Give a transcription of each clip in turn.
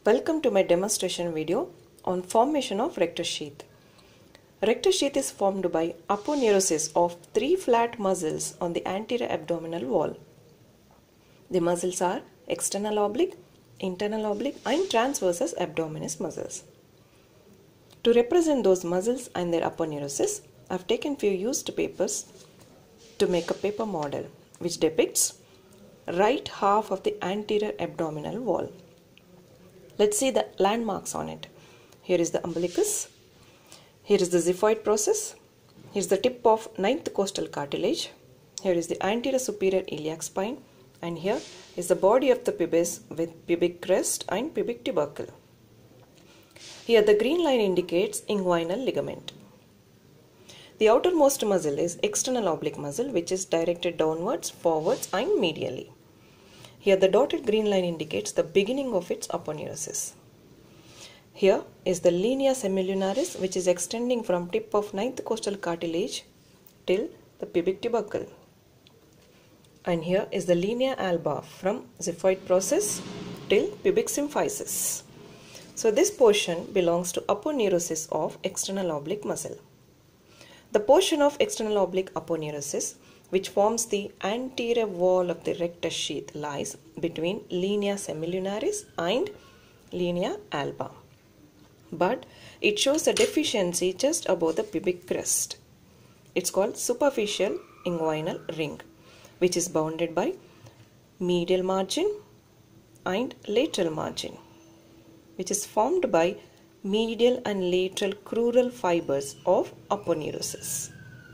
Welcome to my demonstration video on formation of rectus sheath. Rectus sheath is formed by aponeurosis of three flat muscles on the anterior abdominal wall. The muscles are external oblique, internal oblique and transversus abdominis muscles. To represent those muscles and their aponeurosis, I have taken few used papers to make a paper model which depicts right half of the anterior abdominal wall. Let's see the landmarks on it. Here is the umbilicus. Here is the xiphoid process. Here is the tip of 9th costal cartilage. Here is the anterior superior iliac spine. And here is the body of the pubis with pubic crest and pubic tubercle. Here the green line indicates inguinal ligament. The outermost muscle is external oblique muscle, which is directed downwards, forwards and medially. Here the dotted green line indicates the beginning of its aponeurosis. Here is the linea semilunaris, which is extending from tip of 9th costal cartilage till the pubic tubercle. And here is the linea alba from xiphoid process till pubic symphysis. So this portion belongs to aponeurosis of external oblique muscle. The portion of external oblique aponeurosis which forms the anterior wall of the rectus sheath lies between linea semilunaris and linea alba. But it shows a deficiency just above the pubic crest. It's called superficial inguinal ring, which is bounded by medial margin and lateral margin, which is formed by medial and lateral crural fibers of aponeurosis.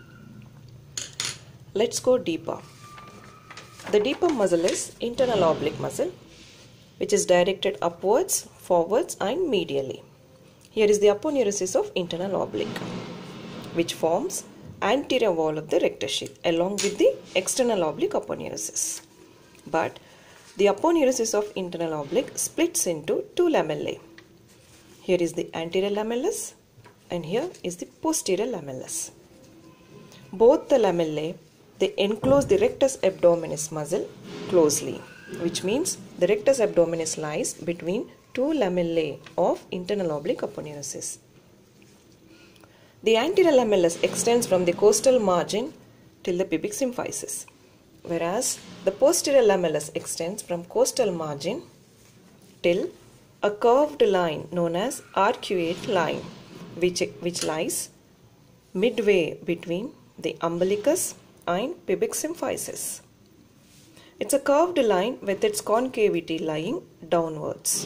Let's go deeper. The deeper muscle is internal oblique muscle, which is directed upwards, forwards and medially. Here is the aponeurosis of internal oblique, which forms anterior wall of the rectus sheath along with the external oblique aponeurosis. But the aponeurosis of internal oblique splits into two lamellae. Here is the anterior lamellus and here is the posterior lamellus. Both the lamellae, they enclose the rectus abdominis muscle closely, which means the rectus abdominis lies between two lamellae of internal oblique aponeurosis. The anterior lamellus extends from the costal margin till the pubic symphysis, whereas the posterior lamellus extends from costal margin till a curved line known as arcuate line, which lies midway between the umbilicus and pubic symphysis. It's a curved line with its concavity lying downwards.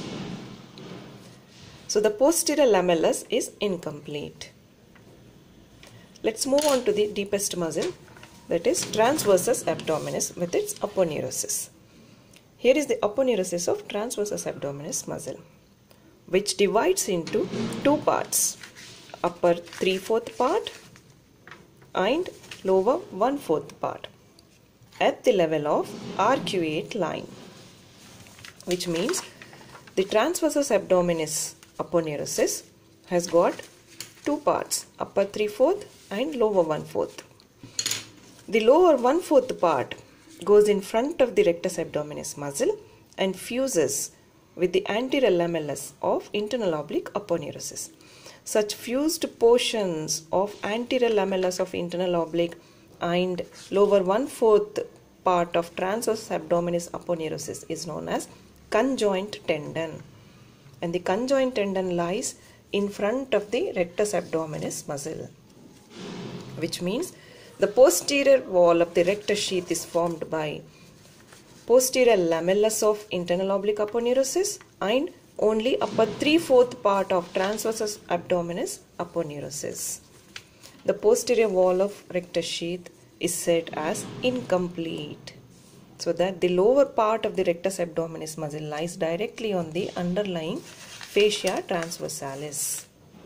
So the posterior lamellus is incomplete. Let's move on to the deepest muscle, that is transversus abdominis with its aponeurosis. Here is the aponeurosis of transversus abdominis muscle, which divides into two parts, upper 3/4 part and lower 1/4 part at the level of arcuate line, which means the transversus abdominis aponeurosis has got two parts, upper 3/4 and lower 1/4. The lower 1/4 part goes in front of the rectus abdominis muscle and fuses with the anterior lamellus of internal oblique aponeurosis. Such fused portions of anterior lamellus of internal oblique and lower 1/4 part of transversus abdominis aponeurosis is known as conjoint tendon, and the conjoint tendon lies in front of the rectus abdominis muscle, which means the posterior wall of the rectus sheath is formed by posterior lamellus of internal oblique aponeurosis and only upper 3/4 part of transversus abdominis aponeurosis. The posterior wall of rectus sheath is said as incomplete, so that the lower part of the rectus abdominis muscle lies directly on the underlying fascia transversalis.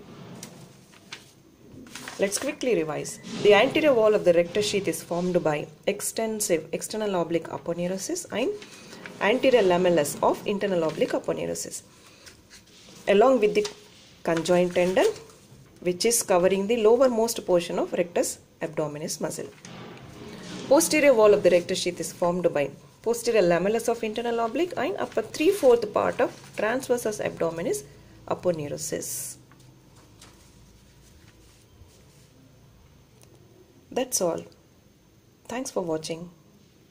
Let's quickly revise. The anterior wall of the rectus sheath is formed by extensive external oblique aponeurosis and anterior lamellus of internal oblique aponeurosis, along with the conjoint tendon, which is covering the lowermost portion of rectus abdominis muscle. Posterior wall of the rectus sheath is formed by posterior lamellus of internal oblique, and upper 3/4 part of transversus abdominis aponeurosis. That's all. Thanks for watching.